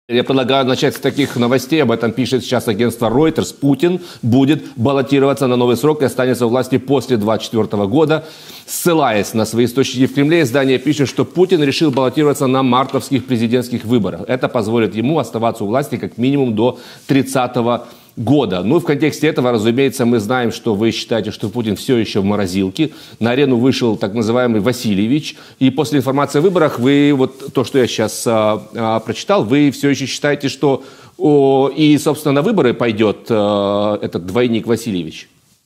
Я предлагаю начать с таких новостей. Об этом пишет сейчас агентство Reuters. Путин будет баллотироваться на новый срок и останется у власти после 2024 года. Ссылаясь на свои источники в Кремле, издание пишет, что Путин решил баллотироваться на мартовских президентских выборах. Это позволит ему оставаться у власти как минимум до 30 года. Ну и в контексте этого, разумеется, мы знаем, что вы считаете, что Путин все еще в морозилке. На арену вышел так называемый Васильевич. И после информации о выборах вы, вот то, что я сейчас прочитал, вы все еще считаете, что и, собственно, на выборы пойдет этот двойник Васильевич?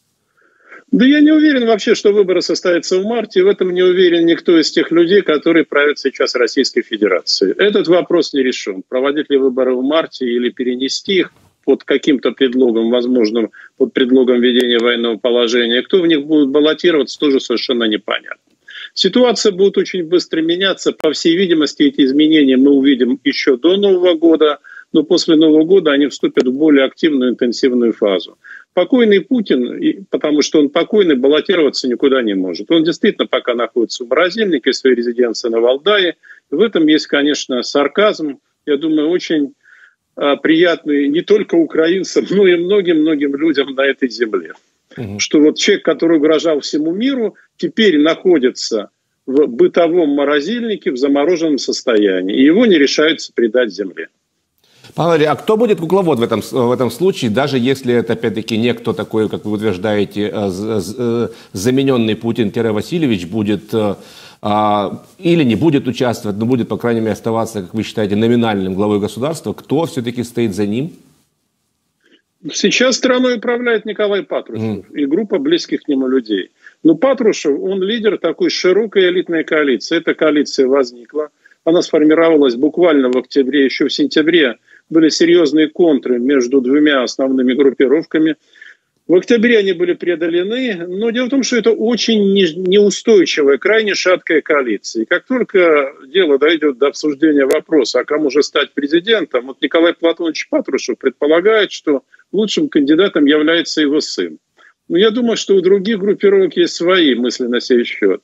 Да я не уверен вообще, что выборы состоятся в марте. В этом не уверен никто из тех людей, которые правят сейчас Российской Федерацией. Этот вопрос не решен. Проводить ли выборы в марте или перенести их под каким-то предлогом, возможным под предлогом введения военного положения. Кто в них будет баллотироваться, тоже совершенно непонятно. Ситуация будет очень быстро меняться. По всей видимости, эти изменения мы увидим еще до Нового года, но после Нового года они вступят в более активную, интенсивную фазу. Покойный Путин, потому что он покойный, баллотироваться никуда не может. Он действительно пока находится в морозильнике, в своей резиденции на Валдае. В этом есть, конечно, сарказм. Я думаю, очень приятный не только украинцам, но и многим-многим людям на этой земле. Что вот человек, который угрожал всему миру, теперь находится в бытовом морозильнике, в замороженном состоянии. И его не решаются предать земле. Павел, а кто будет кукловод в этом случае, даже если это, опять-таки, не кто такой, как вы утверждаете, замененный Путин-Васильевич будет или не будет участвовать, но будет, по крайней мере, оставаться, как вы считаете, номинальным главой государства? Кто все-таки стоит за ним? Сейчас страной управляет Николай Патрушев и группа близких к нему людей. Но Патрушев, он лидер такой широкой элитной коалиции. Эта коалиция возникла, она сформировалась буквально в октябре, еще в сентябре были серьезные контры между двумя основными группировками. В октябре они были преодолены, но дело в том, что это очень неустойчивая, крайне шаткая коалиция. И как только дело дойдет до обсуждения вопроса, а кому же стать президентом, вот Николай Платонович Патрушев предполагает, что лучшим кандидатом является его сын. Но я думаю, что у других группировок есть свои мысли на сей счет.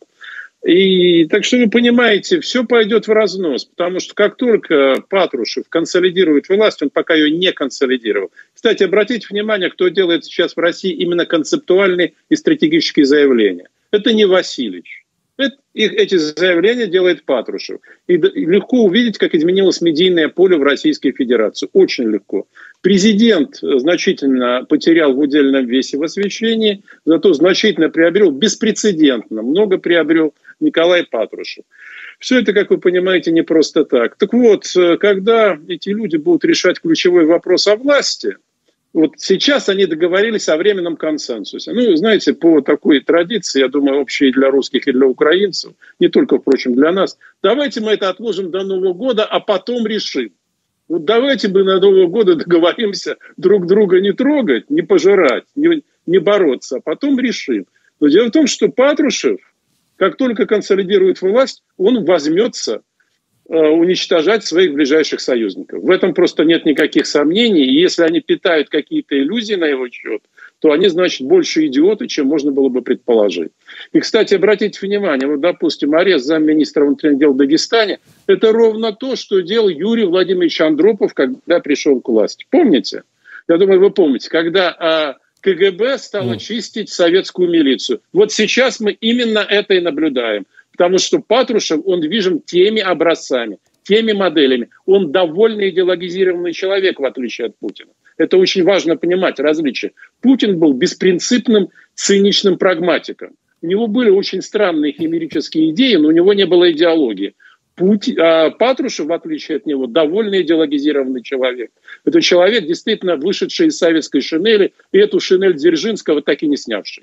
И так что вы понимаете, все пойдет в разнос, потому что как только Патрушев консолидирует власть, он пока ее не консолидировал. Кстати, обратите внимание, кто делает сейчас в России именно концептуальные и стратегические заявления. Это не Васильевич. Эти заявления делает Патрушев. И легко увидеть, как изменилось медийное поле в Российской Федерации. Очень легко. Президент значительно потерял в удельном весе в освещении, зато значительно приобрел, беспрецедентно, много приобрел Николай Патрушев. Все это, как вы понимаете, не просто так. Так вот, когда эти люди будут решать ключевой вопрос о власти, вот сейчас они договорились о временном консенсусе. Ну, знаете, по такой традиции, я думаю, общей для русских и для украинцев, не только, впрочем, для нас, давайте мы это отложим до Нового года, а потом решим. Вот давайте мы на Нового года договоримся друг друга не трогать, не пожирать, не бороться, а потом решим. Но дело в том, что Патрушев, как только консолидирует власть, он возьмется уничтожать своих ближайших союзников. В этом просто нет никаких сомнений. И если они питают какие-то иллюзии на его счет, то они, значит, больше идиоты, чем можно было бы предположить. И, кстати, обратите внимание, вот, допустим, арест замминистра внутренних дел в Дагестане – это ровно то, что делал Юрий Владимирович Андропов, когда пришел к власти. Помните? Я думаю, вы помните, когда КГБ стало чистить советскую милицию. Вот сейчас мы именно это и наблюдаем. Потому что Патрушев, он движим теми образцами, теми моделями. Он довольно идеологизированный человек, в отличие от Путина. Это очень важно понимать, различие. Путин был беспринципным, циничным прагматиком. У него были очень странные химерические идеи, но у него не было идеологии. Патрушев, в отличие от него, довольно идеологизированный человек. Это человек, действительно вышедший из советской шинели, и эту шинель Дзержинского так и не снявший.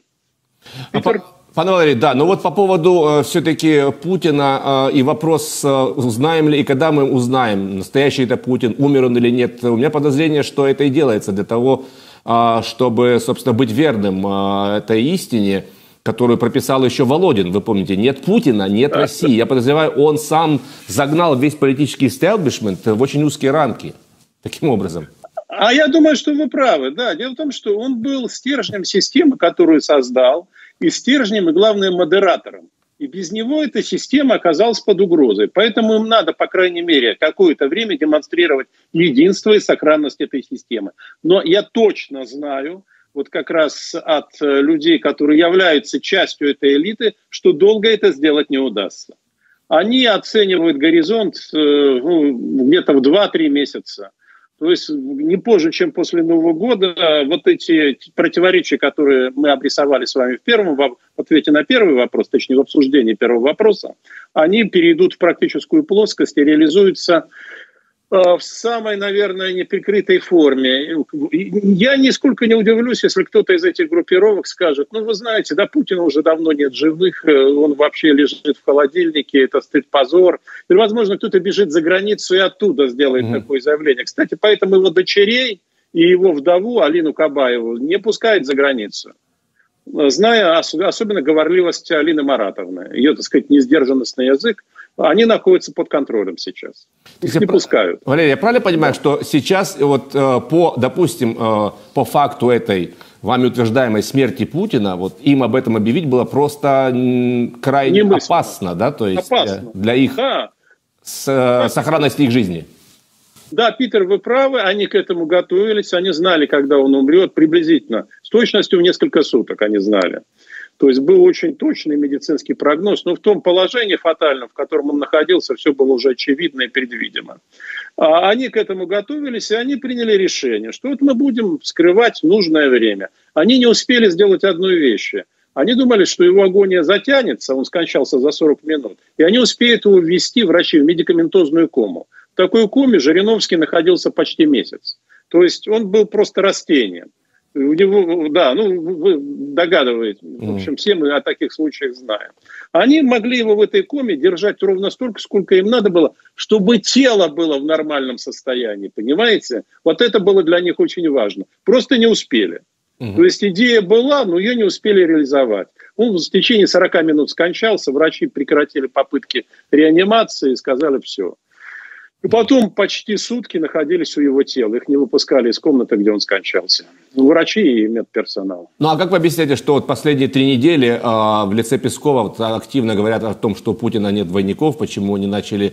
Пане Валерий, да, но вот по поводу все-таки Путина и вопрос, узнаем ли и когда мы узнаем, настоящий это Путин, умер он или нет. У меня подозрение, что это и делается для того, чтобы, собственно, быть верным этой истине, которую прописал еще Володин. Вы помните, нет Путина, нет России. Я подозреваю, он сам загнал весь политический истеблишмент в очень узкие рамки. Таким образом. А я думаю, что вы правы. Да, дело в том, что он был стержнем системы, которую создал, и стержнем, и, главное, модератором. И без него эта система оказалась под угрозой. Поэтому им надо, по крайней мере, какое-то время демонстрировать единство и сохранность этой системы. Но я точно знаю, вот как раз от людей, которые являются частью этой элиты, что долго это сделать не удастся. Они оценивают горизонт где-то в 2-3 месяца. То есть не позже, чем после Нового года, вот эти противоречия, которые мы обрисовали с вами в ответе на первый вопрос, точнее в обсуждении первого вопроса, они перейдут в практическую плоскость и реализуются в самой, наверное, неприкрытой форме. Я нисколько не удивлюсь, если кто-то из этих группировок скажет, ну, вы знаете, да, Путина уже давно нет живых, он вообще лежит в холодильнике, это стыд, позор. Или, возможно, кто-то бежит за границу и оттуда сделает такое заявление. Кстати, поэтому его дочерей и его вдову Алину Кабаеву не пускают за границу, зная особенно говорливость Алины Маратовны, ее, так сказать, несдержанность на язык. Они находятся под контролем сейчас. Их не пускают. Валерий, я правильно понимаю, что сейчас, вот, допустим, по факту этой вами утверждаемой смерти Путина, вот им об этом объявить было просто крайне опасно, да? То есть для их сохранности их жизни. Да, Питер, вы правы, они к этому готовились, они знали, когда он умрет, приблизительно, с точностью в несколько суток они знали. То есть был очень точный медицинский прогноз, но в том положении фатальном, в котором он находился, все было уже очевидно и предвидимо. Они к этому готовились, и они приняли решение, что вот мы будем скрывать в нужное время. Они не успели сделать одной вещи. Они думали, что его агония затянется, он скончался за 40 минут, и они успеют его ввести, врачи, в медикаментозную кому. В такой коме Жириновский находился почти месяц. То есть он был просто растением. У него, да, ну вы догадываетесь, в общем, все мы о таких случаях знаем. Они могли его в этой коме держать ровно столько, сколько им надо было, чтобы тело было в нормальном состоянии, понимаете? Вот это было для них очень важно. Просто не успели. То есть идея была, но ее не успели реализовать. Он в течение 40 минут скончался, врачи прекратили попытки реанимации и сказали все. И потом почти сутки находились у его тела. Их не выпускали из комнаты, где он скончался. Врачи и медперсонал. Ну а как вы объясняете, что вот последние 3 недели в лице Пескова вот активно говорят о том, что у Путина нет двойников, почему они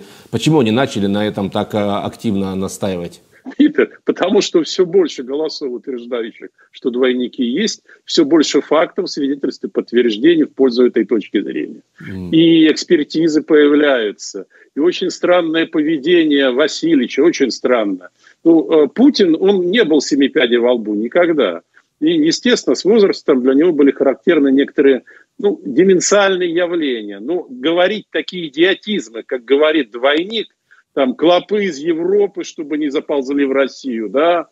начали на этом так активно настаивать? Потому что все больше голосов, утверждающих, что двойники есть, все больше фактов, свидетельств и подтверждений в пользу этой точки зрения. И экспертизы появляются. И очень странное поведение Васильевича, очень странно. Ну, Путин, он не был семипядей во лбу никогда. И, естественно, с возрастом для него были характерны некоторые деменциальные явления. Но говорить такие идиотизмы, как говорит двойник, там, клопы из Европы, чтобы не заползли в Россию, да,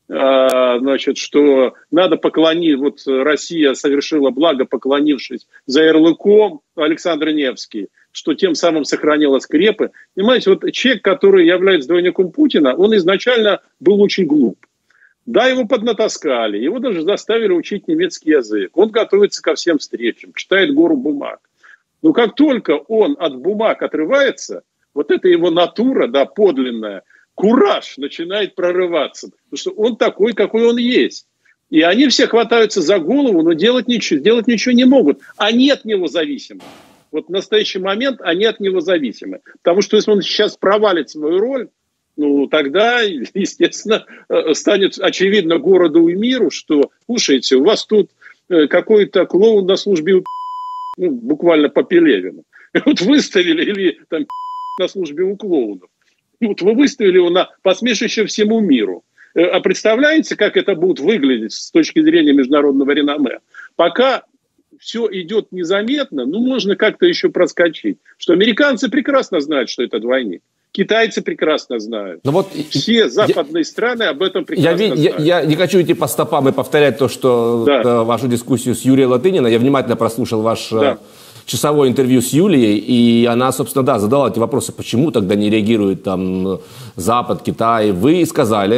значит, что надо поклонить, вот Россия совершила благо, поклонившись за ярлыком, Александр Невский, что тем самым сохранила скрепы. Понимаете, вот человек, который является двойником Путина, он изначально был очень глуп. Да, его поднатаскали, его даже заставили учить немецкий язык. Он готовится ко всем встречам, читает гору бумаг. Но как только он от бумаг отрывается, вот эта его натура, да, подлинная, кураж начинает прорываться. Потому что он такой, какой он есть. И они все хватаются за голову, но делать ничего не могут. Они от него зависимы. Вот в настоящий момент они от него зависимы. Потому что если он сейчас провалит свою роль, ну тогда, естественно, станет очевидно городу и миру, что, слушайте, у вас тут какой-то клоун на службе, буквально по Пелевину. Вот выставили, или там на службе у клоунов. И вот вы выставили его на посмешище всему миру. А представляете, как это будет выглядеть с точки зрения международного реноме? Пока все идет незаметно, можно как-то еще проскочить. Что американцы прекрасно знают, что это двойник. Китайцы прекрасно знают. Все западные страны об этом прекрасно знают. Я не хочу идти по стопам и повторять то, что вашу дискуссию с Юрием Латыниным. Я внимательно прослушал ваш часовое интервью с Юлией, и она, собственно, задала эти вопросы, почему тогда не реагирует там Запад, Китай. Вы сказали,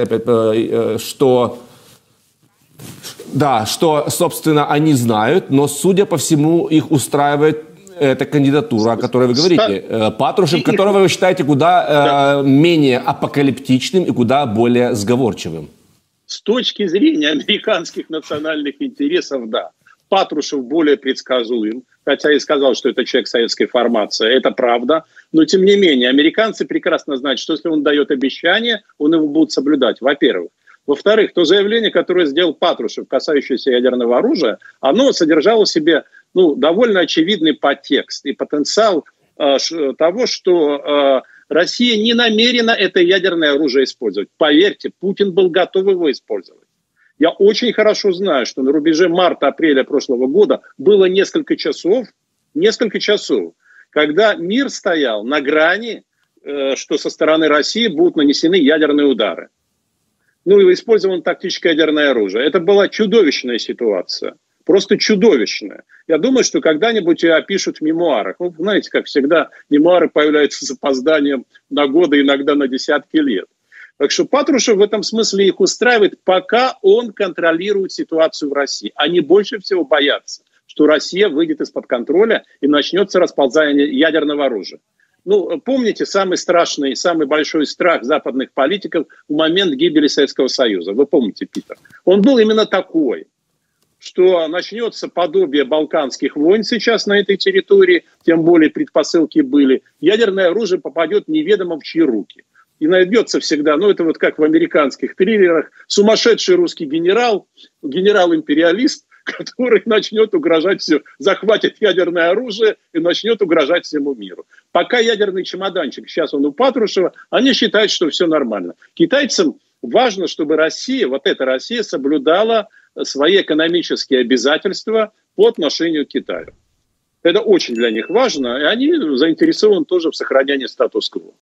что, собственно, они знают, но, судя по всему, их устраивает эта кандидатура, о которой вы говорите. Патрушев, которого вы считаете куда менее апокалиптичным и куда более сговорчивым. С точки зрения американских национальных интересов, да. Патрушев более предсказуем, хотя и сказал, что это человек советской формации, это правда, но тем не менее, американцы прекрасно знают, что если он дает обещание, он его будет соблюдать, во-первых. Во-вторых, то заявление, которое сделал Патрушев, касающееся ядерного оружия, оно содержало в себе довольно очевидный подтекст и потенциал того, что Россия не намерена это ядерное оружие использовать. Поверьте, Путин был готов его использовать. Я очень хорошо знаю, что на рубеже марта-апреля прошлого года было несколько часов, когда мир стоял на грани, что со стороны России будут нанесены ядерные удары. И использовано тактическое ядерное оружие. Это была чудовищная ситуация. Просто чудовищная. Я думаю, что когда-нибудь ее опишут в мемуарах. Знаете, как всегда, мемуары появляются с опозданием на годы, иногда на десятки лет. Так что Патрушев в этом смысле их устраивает, пока он контролирует ситуацию в России. Они больше всего боятся, что Россия выйдет из-под контроля и начнется расползание ядерного оружия. Помните самый страшный, самый большой страх западных политиков в момент гибели Советского Союза? Вы помните, Питер? Он был именно такой, что начнется подобие балканских войн сейчас на этой территории, тем более предпосылки были. Ядерное оружие попадет неведомо в чьи руки. И найдется всегда, это вот как в американских триллерах, сумасшедший русский генерал, генерал-империалист, который начнет угрожать все, захватит ядерное оружие и начнет угрожать всему миру. Пока ядерный чемоданчик, сейчас он у Патрушева, они считают, что все нормально. Китайцам важно, чтобы Россия, вот эта Россия, соблюдала свои экономические обязательства по отношению к Китаю. Это очень для них важно, и они заинтересованы тоже в сохранении статус-кво.